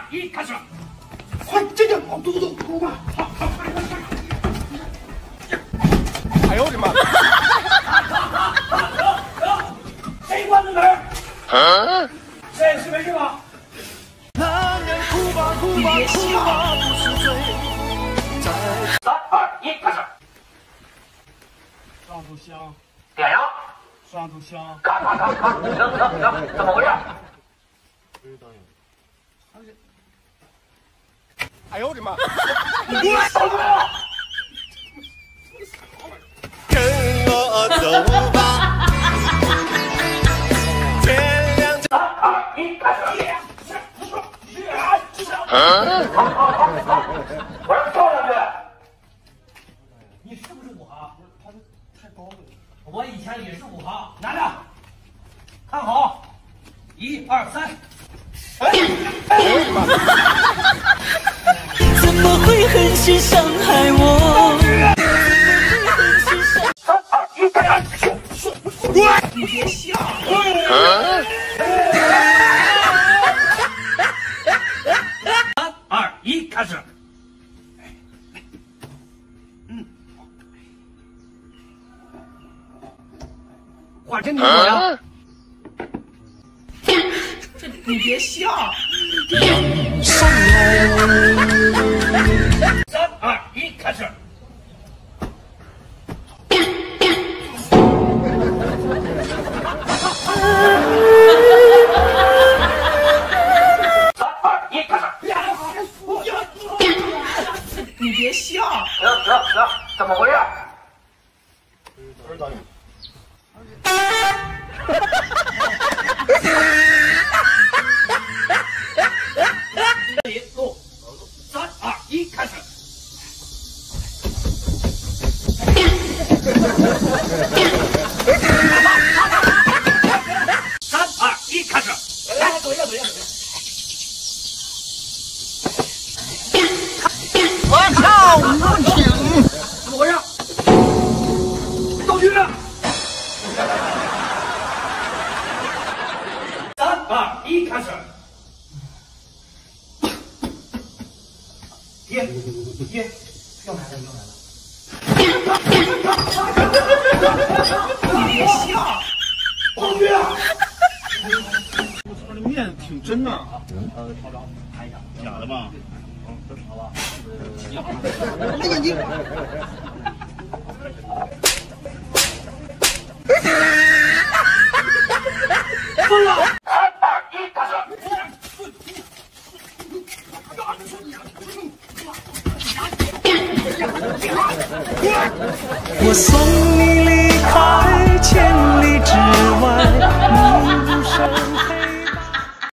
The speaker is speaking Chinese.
1，开始！ 快，这个往嘟吧！好，快！哎呦我的妈！ 谁关的门？谁是没事吧？ 男人哭吧，不是罪。 3、2、1，开始！ 上炷香， 点燃！ 上炷香。 咔！停！怎么回事？ 哎呦我的妈！ 跟我走吧，天亮。 3、2、1，开始！好，我要跳上去。你是不是5行？ 他这太高了。 我以前也是5行，拿着，看好，1、2、3。 怎么会狠心伤害我 ？3、2、1，开始！ 你别笑。 3、2、1，开始！画真挺好呀。 你别笑。 上来 3、2、1，开始！ 你别笑。 停！怎么回事？ 不是导演。 录，3、2、1，开始！3、2、1，开始！来，走一下。 我操！不行！ 怎么回事？道具呢？3、2、1，开始！耶！又来了！ 你别笑。 道具啊！ 我操，这面挺真呐。 超招，看一下， 假的吧？ 好吧。 哎呀你！ 疯了！3、2、1，开始！ 我送你